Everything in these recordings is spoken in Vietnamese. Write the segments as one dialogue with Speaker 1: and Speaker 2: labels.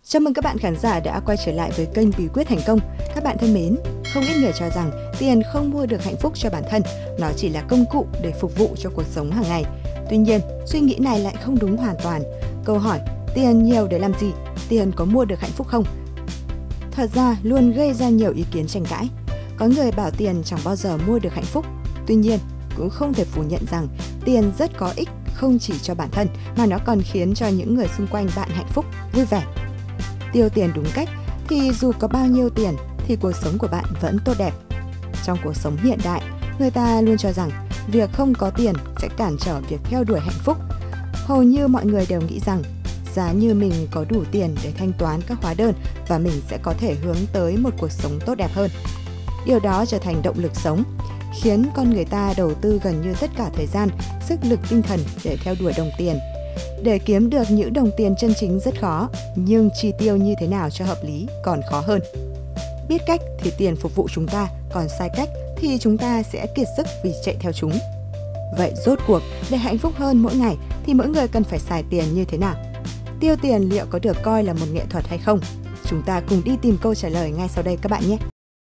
Speaker 1: Chào mừng các bạn khán giả đã quay trở lại với kênh Bí quyết thành công. Các bạn thân mến, không ít người cho rằng tiền không mua được hạnh phúc cho bản thân, nó chỉ là công cụ để phục vụ cho cuộc sống hàng ngày. Tuy nhiên, suy nghĩ này lại không đúng hoàn toàn. Câu hỏi, tiền nhiều để làm gì? Tiền có mua được hạnh phúc không? Thật ra luôn gây ra nhiều ý kiến tranh cãi. Có người bảo tiền chẳng bao giờ mua được hạnh phúc. Tuy nhiên, cũng không thể phủ nhận rằng tiền rất có ích không chỉ cho bản thân mà nó còn khiến cho những người xung quanh bạn hạnh phúc, vui vẻ. Tiêu tiền đúng cách thì dù có bao nhiêu tiền thì cuộc sống của bạn vẫn tốt đẹp. Trong cuộc sống hiện đại, người ta luôn cho rằng việc không có tiền sẽ cản trở việc theo đuổi hạnh phúc. Hầu như mọi người đều nghĩ rằng giá như mình có đủ tiền để thanh toán các hóa đơn và mình sẽ có thể hướng tới một cuộc sống tốt đẹp hơn. Điều đó trở thành động lực sống, khiến con người ta đầu tư gần như tất cả thời gian, sức lực tinh thần để theo đuổi đồng tiền. Để kiếm được những đồng tiền chân chính rất khó, nhưng chi tiêu như thế nào cho hợp lý còn khó hơn. Biết cách thì tiền phục vụ chúng ta, còn sai cách thì chúng ta sẽ kiệt sức vì chạy theo chúng. Vậy rốt cuộc, để hạnh phúc hơn mỗi ngày thì mỗi người cần phải xài tiền như thế nào? Tiêu tiền liệu có được coi là một nghệ thuật hay không? Chúng ta cùng đi tìm câu trả lời ngay sau đây các bạn nhé!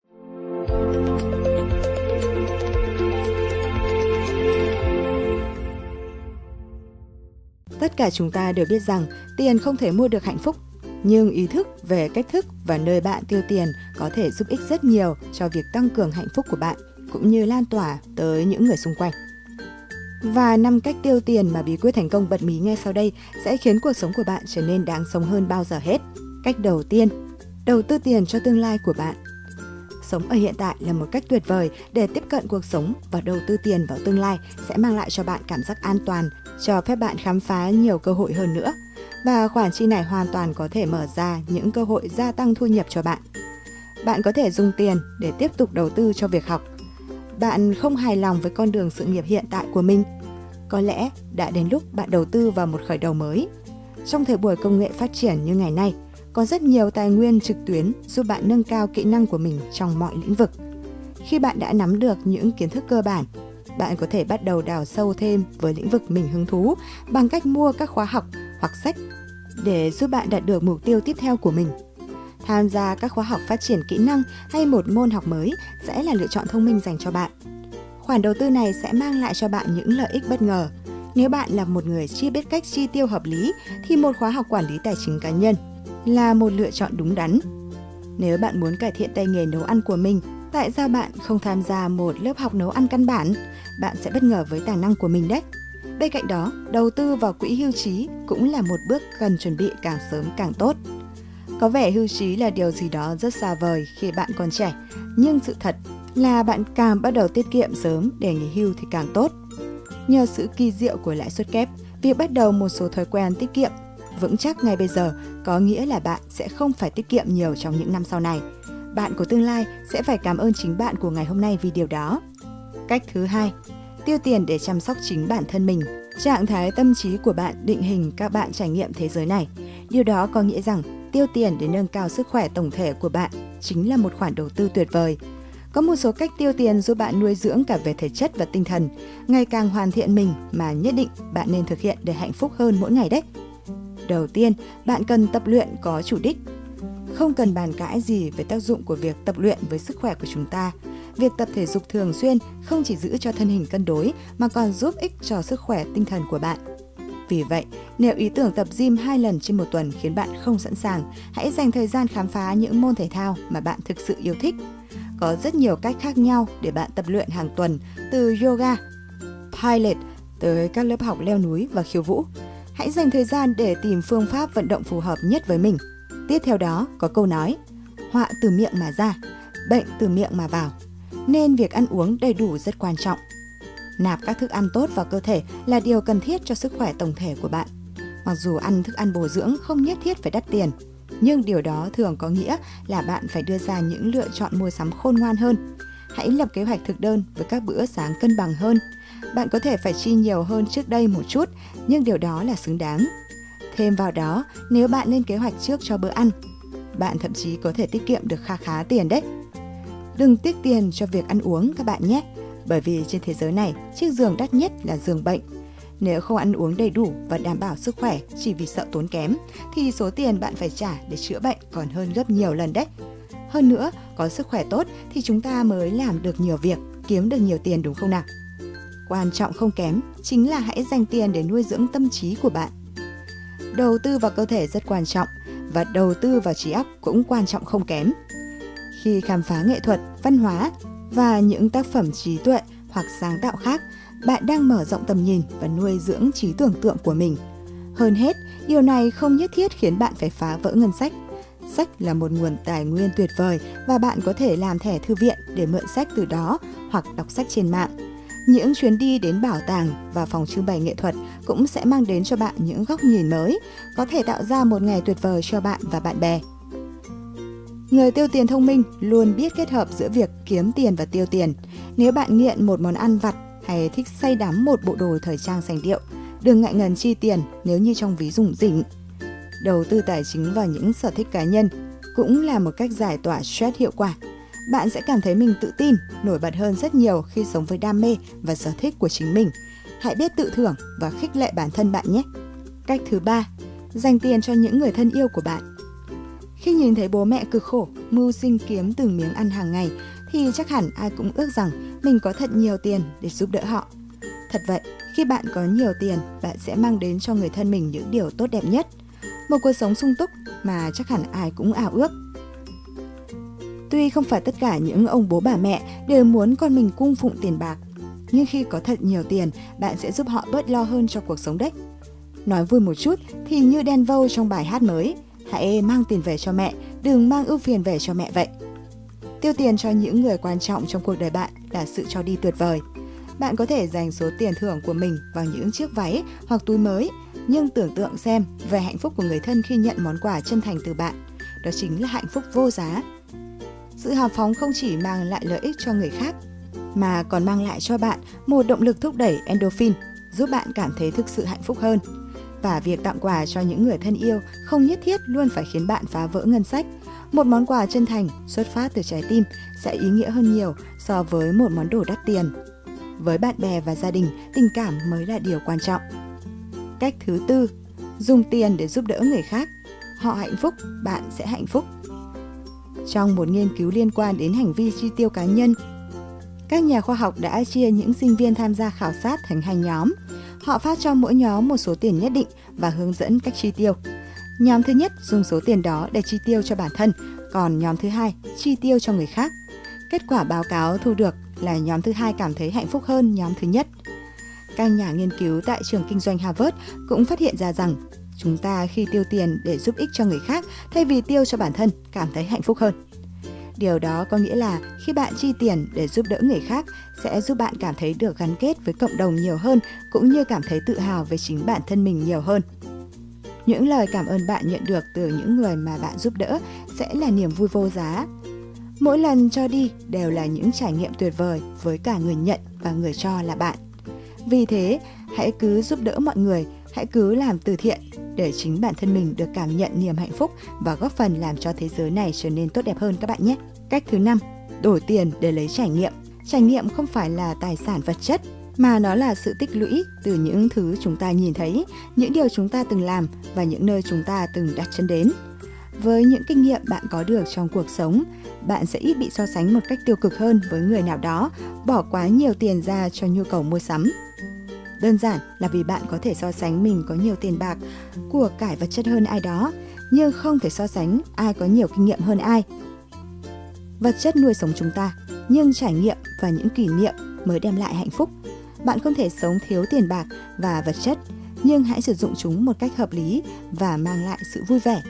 Speaker 1: Tất cả chúng ta đều biết rằng tiền không thể mua được hạnh phúc, nhưng ý thức về cách thức và nơi bạn tiêu tiền có thể giúp ích rất nhiều cho việc tăng cường hạnh phúc của bạn, cũng như lan tỏa tới những người xung quanh. Và 5 cách tiêu tiền mà Bí quyết thành công bật mí ngay sau đây sẽ khiến cuộc sống của bạn trở nên đáng sống hơn bao giờ hết. Cách đầu tiên, đầu tư tiền cho tương lai của bạn. Sống ở hiện tại là một cách tuyệt vời để tiếp cận cuộc sống, và đầu tư tiền vào tương lai sẽ mang lại cho bạn cảm giác an toàn, cho phép bạn khám phá nhiều cơ hội hơn nữa. Và khoản chi này hoàn toàn có thể mở ra những cơ hội gia tăng thu nhập cho bạn. Bạn có thể dùng tiền để tiếp tục đầu tư cho việc học. Bạn không hài lòng với con đường sự nghiệp hiện tại của mình. Có lẽ đã đến lúc bạn đầu tư vào một khởi đầu mới. Trong thời buổi công nghệ phát triển như ngày nay, có rất nhiều tài nguyên trực tuyến giúp bạn nâng cao kỹ năng của mình trong mọi lĩnh vực. Khi bạn đã nắm được những kiến thức cơ bản, bạn có thể bắt đầu đào sâu thêm với lĩnh vực mình hứng thú bằng cách mua các khóa học hoặc sách để giúp bạn đạt được mục tiêu tiếp theo của mình. Tham gia các khóa học phát triển kỹ năng hay một môn học mới sẽ là lựa chọn thông minh dành cho bạn. Khoản đầu tư này sẽ mang lại cho bạn những lợi ích bất ngờ. Nếu bạn là một người chưa biết cách chi tiêu hợp lý thì một khóa học quản lý tài chính cá nhân là một lựa chọn đúng đắn. Nếu bạn muốn cải thiện tay nghề nấu ăn của mình, tại sao bạn không tham gia một lớp học nấu ăn căn bản? Bạn sẽ bất ngờ với tài năng của mình đấy. Bên cạnh đó, đầu tư vào quỹ hưu trí cũng là một bước cần chuẩn bị càng sớm càng tốt. Có vẻ hưu trí là điều gì đó rất xa vời khi bạn còn trẻ, nhưng sự thật là bạn càng bắt đầu tiết kiệm sớm để nghỉ hưu thì càng tốt. Nhờ sự kỳ diệu của lãi suất kép, việc bắt đầu một số thói quen tiết kiệm vững chắc ngay bây giờ có nghĩa là bạn sẽ không phải tiết kiệm nhiều trong những năm sau này. Bạn của tương lai sẽ phải cảm ơn chính bạn của ngày hôm nay vì điều đó. Cách thứ hai, tiêu tiền để chăm sóc chính bản thân mình. Trạng thái tâm trí của bạn định hình các bạn trải nghiệm thế giới này. Điều đó có nghĩa rằng tiêu tiền để nâng cao sức khỏe tổng thể của bạn chính là một khoản đầu tư tuyệt vời. Có một số cách tiêu tiền giúp bạn nuôi dưỡng cả về thể chất và tinh thần, ngày càng hoàn thiện mình mà nhất định bạn nên thực hiện để hạnh phúc hơn mỗi ngày đấy. Đầu tiên, bạn cần tập luyện có chủ đích. Không cần bàn cãi gì về tác dụng của việc tập luyện với sức khỏe của chúng ta. Việc tập thể dục thường xuyên không chỉ giữ cho thân hình cân đối mà còn giúp ích cho sức khỏe tinh thần của bạn. Vì vậy, nếu ý tưởng tập gym 2 lần trên một tuần khiến bạn không sẵn sàng, hãy dành thời gian khám phá những môn thể thao mà bạn thực sự yêu thích. Có rất nhiều cách khác nhau để bạn tập luyện hàng tuần, từ yoga, Pilates tới các lớp học leo núi và khiêu vũ. Hãy dành thời gian để tìm phương pháp vận động phù hợp nhất với mình. Tiếp theo đó có câu nói, họa từ miệng mà ra, bệnh từ miệng mà vào. Nên việc ăn uống đầy đủ rất quan trọng. Nạp các thức ăn tốt vào cơ thể là điều cần thiết cho sức khỏe tổng thể của bạn. Mặc dù ăn thức ăn bổ dưỡng không nhất thiết phải đắt tiền, nhưng điều đó thường có nghĩa là bạn phải đưa ra những lựa chọn mua sắm khôn ngoan hơn. Hãy lập kế hoạch thực đơn với các bữa sáng cân bằng hơn. Bạn có thể phải chi nhiều hơn trước đây một chút, nhưng điều đó là xứng đáng. Thêm vào đó, nếu bạn lên kế hoạch trước cho bữa ăn, bạn thậm chí có thể tiết kiệm được kha khá tiền đấy. Đừng tiếc tiền cho việc ăn uống các bạn nhé, bởi vì trên thế giới này, chiếc giường đắt nhất là giường bệnh. Nếu không ăn uống đầy đủ và đảm bảo sức khỏe chỉ vì sợ tốn kém, thì số tiền bạn phải trả để chữa bệnh còn hơn gấp nhiều lần đấy. Hơn nữa, có sức khỏe tốt thì chúng ta mới làm được nhiều việc, kiếm được nhiều tiền đúng không nào? Quan trọng không kém chính là hãy dành tiền để nuôi dưỡng tâm trí của bạn. Đầu tư vào cơ thể rất quan trọng và đầu tư vào trí óc cũng quan trọng không kém. Khi khám phá nghệ thuật, văn hóa và những tác phẩm trí tuệ hoặc sáng tạo khác, bạn đang mở rộng tầm nhìn và nuôi dưỡng trí tưởng tượng của mình. Hơn hết, điều này không nhất thiết khiến bạn phải phá vỡ ngân sách. Sách là một nguồn tài nguyên tuyệt vời và bạn có thể làm thẻ thư viện để mượn sách từ đó hoặc đọc sách trên mạng. Những chuyến đi đến bảo tàng và phòng trưng bày nghệ thuật cũng sẽ mang đến cho bạn những góc nhìn mới, có thể tạo ra một ngày tuyệt vời cho bạn và bạn bè. Người tiêu tiền thông minh luôn biết kết hợp giữa việc kiếm tiền và tiêu tiền. Nếu bạn nghiện một món ăn vặt hay thích say đắm một bộ đồ thời trang sành điệu, đừng ngại ngần chi tiền nếu như trong ví rủng rỉnh. Đầu tư tài chính vào những sở thích cá nhân cũng là một cách giải tỏa stress hiệu quả. Bạn sẽ cảm thấy mình tự tin, nổi bật hơn rất nhiều khi sống với đam mê và sở thích của chính mình. Hãy biết tự thưởng và khích lệ bản thân bạn nhé. Cách thứ 3, dành tiền cho những người thân yêu của bạn. Khi nhìn thấy bố mẹ cực khổ, mưu sinh kiếm từng miếng ăn hàng ngày, thì chắc hẳn ai cũng ước rằng mình có thật nhiều tiền để giúp đỡ họ. Thật vậy, khi bạn có nhiều tiền, bạn sẽ mang đến cho người thân mình những điều tốt đẹp nhất. Một cuộc sống sung túc mà chắc hẳn ai cũng ao ước. Tuy không phải tất cả những ông bố bà mẹ đều muốn con mình cung phụng tiền bạc, nhưng khi có thật nhiều tiền, bạn sẽ giúp họ bớt lo hơn cho cuộc sống đấy. Nói vui một chút thì như Đen Vâu trong bài hát mới, hãy mang tiền về cho mẹ, đừng mang ưu phiền về cho mẹ vậy. Tiêu tiền cho những người quan trọng trong cuộc đời bạn là sự cho đi tuyệt vời. Bạn có thể dành số tiền thưởng của mình vào những chiếc váy hoặc túi mới, nhưng tưởng tượng xem về hạnh phúc của người thân khi nhận món quà chân thành từ bạn. Đó chính là hạnh phúc vô giá. Sự hào phóng không chỉ mang lại lợi ích cho người khác, mà còn mang lại cho bạn một động lực thúc đẩy endorphin, giúp bạn cảm thấy thực sự hạnh phúc hơn. Và việc tặng quà cho những người thân yêu không nhất thiết luôn phải khiến bạn phá vỡ ngân sách. Một món quà chân thành xuất phát từ trái tim sẽ ý nghĩa hơn nhiều so với một món đồ đắt tiền. Với bạn bè và gia đình, tình cảm mới là điều quan trọng. Cách thứ 4, dùng tiền để giúp đỡ người khác. Họ hạnh phúc, bạn sẽ hạnh phúc. Trong một nghiên cứu liên quan đến hành vi chi tiêu cá nhân, các nhà khoa học đã chia những sinh viên tham gia khảo sát thành 2 nhóm. Họ phát cho mỗi nhóm một số tiền nhất định và hướng dẫn cách chi tiêu. Nhóm thứ nhất dùng số tiền đó để chi tiêu cho bản thân, còn nhóm thứ hai chi tiêu cho người khác. Kết quả báo cáo thu được là nhóm thứ hai cảm thấy hạnh phúc hơn nhóm thứ nhất. Các nhà nghiên cứu tại trường kinh doanh Harvard cũng phát hiện ra rằng chúng ta khi tiêu tiền để giúp ích cho người khác thay vì tiêu cho bản thân cảm thấy hạnh phúc hơn. Điều đó có nghĩa là khi bạn chi tiền để giúp đỡ người khác sẽ giúp bạn cảm thấy được gắn kết với cộng đồng nhiều hơn, cũng như cảm thấy tự hào về chính bản thân mình nhiều hơn. Những lời cảm ơn bạn nhận được từ những người mà bạn giúp đỡ sẽ là niềm vui vô giá. Mỗi lần cho đi đều là những trải nghiệm tuyệt vời với cả người nhận và người cho là bạn. Vì thế, hãy cứ giúp đỡ mọi người, hãy cứ làm từ thiện để chính bản thân mình được cảm nhận niềm hạnh phúc và góp phần làm cho thế giới này trở nên tốt đẹp hơn các bạn nhé. Cách thứ 5, đổi tiền để lấy trải nghiệm. Trải nghiệm không phải là tài sản vật chất, mà nó là sự tích lũy từ những thứ chúng ta nhìn thấy, những điều chúng ta từng làm và những nơi chúng ta từng đặt chân đến. Với những kinh nghiệm bạn có được trong cuộc sống, bạn sẽ ít bị so sánh một cách tiêu cực hơn với người nào đó, bỏ quá nhiều tiền ra cho nhu cầu mua sắm. Đơn giản là vì bạn có thể so sánh mình có nhiều tiền bạc, của cải vật chất hơn ai đó, nhưng không thể so sánh ai có nhiều kinh nghiệm hơn ai. Vật chất nuôi sống chúng ta, nhưng trải nghiệm và những kỷ niệm mới đem lại hạnh phúc. Bạn không thể sống thiếu tiền bạc và vật chất, nhưng hãy sử dụng chúng một cách hợp lý và mang lại sự vui vẻ.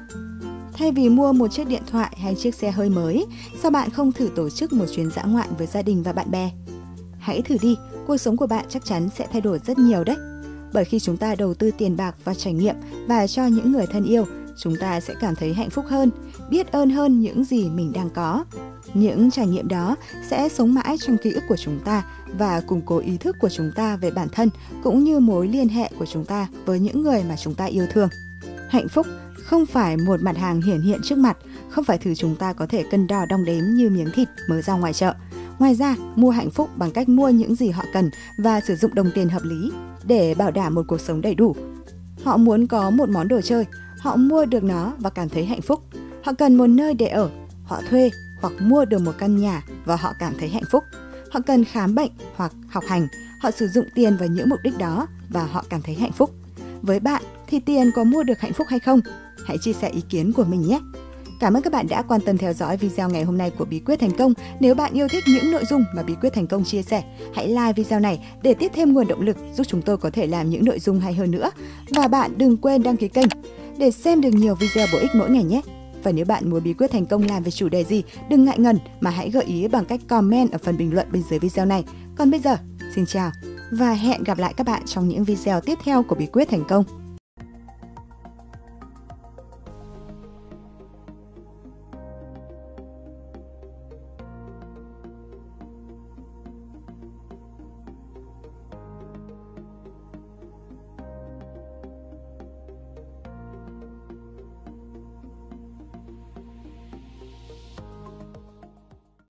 Speaker 1: Thay vì mua một chiếc điện thoại hay chiếc xe hơi mới, sao bạn không thử tổ chức một chuyến dã ngoại với gia đình và bạn bè? Hãy thử đi, cuộc sống của bạn chắc chắn sẽ thay đổi rất nhiều đấy. Bởi khi chúng ta đầu tư tiền bạc vào trải nghiệm và cho những người thân yêu, chúng ta sẽ cảm thấy hạnh phúc hơn, biết ơn hơn những gì mình đang có. Những trải nghiệm đó sẽ sống mãi trong ký ức của chúng ta và củng cố ý thức của chúng ta về bản thân, cũng như mối liên hệ của chúng ta với những người mà chúng ta yêu thương. Hạnh phúc không phải một mặt hàng hiển hiện trước mặt, không phải thứ chúng ta có thể cân đo đong đếm như miếng thịt mới ra ngoài chợ. Ngoài ra, mua hạnh phúc bằng cách mua những gì họ cần và sử dụng đồng tiền hợp lý để bảo đảm một cuộc sống đầy đủ. Họ muốn có một món đồ chơi, họ mua được nó và cảm thấy hạnh phúc. Họ cần một nơi để ở, họ thuê hoặc mua được một căn nhà và họ cảm thấy hạnh phúc. Họ cần khám bệnh hoặc học hành, họ sử dụng tiền vào những mục đích đó và họ cảm thấy hạnh phúc. Với bạn thì tiền có mua được hạnh phúc hay không? Hãy chia sẻ ý kiến của mình nhé! Cảm ơn các bạn đã quan tâm theo dõi video ngày hôm nay của Bí quyết thành công. Nếu bạn yêu thích những nội dung mà Bí quyết thành công chia sẻ, hãy like video này để tiếp thêm nguồn động lực giúp chúng tôi có thể làm những nội dung hay hơn nữa. Và bạn đừng quên đăng ký kênh để xem được nhiều video bổ ích mỗi ngày nhé. Và nếu bạn muốn Bí quyết thành công làm về chủ đề gì, đừng ngại ngần mà hãy gợi ý bằng cách comment ở phần bình luận bên dưới video này. Còn bây giờ, xin chào và hẹn gặp lại các bạn trong những video tiếp theo của Bí quyết thành công.